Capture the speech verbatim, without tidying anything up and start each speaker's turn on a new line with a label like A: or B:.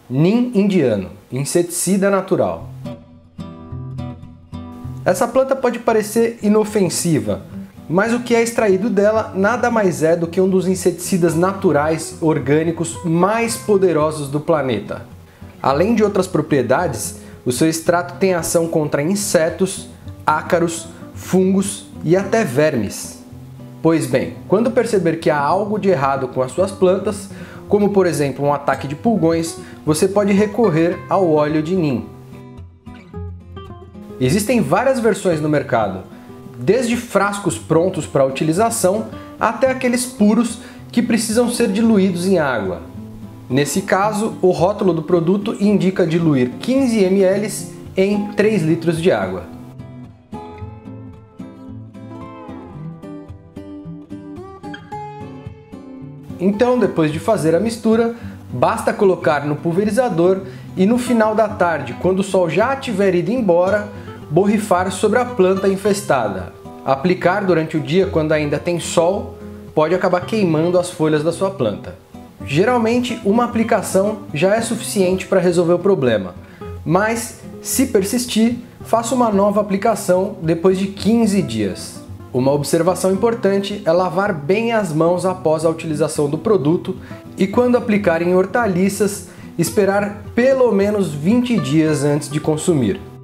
A: Neem indiano, inseticida natural. Essa planta pode parecer inofensiva, mas o que é extraído dela nada mais é do que um dos inseticidas naturais orgânicos mais poderosos do planeta. Além de outras propriedades, o seu extrato tem ação contra insetos, ácaros, fungos e até vermes. Pois bem, quando perceber que há algo de errado com as suas plantas, como por exemplo um ataque de pulgões, você pode recorrer ao óleo de Neem. Existem várias versões no mercado, desde frascos prontos para utilização até aqueles puros que precisam ser diluídos em água. Nesse caso, o rótulo do produto indica diluir quinze mililitros em três litros de água. Então, depois de fazer a mistura, basta colocar no pulverizador e no final da tarde, quando o sol já tiver ido embora, borrifar sobre a planta infestada. Aplicar durante o dia quando ainda tem sol pode acabar queimando as folhas da sua planta. Geralmente, uma aplicação já é suficiente para resolver o problema, mas se persistir, faça uma nova aplicação depois de quinze dias. Uma observação importante é lavar bem as mãos após a utilização do produto e, quando aplicar em hortaliças, esperar pelo menos vinte dias antes de consumir.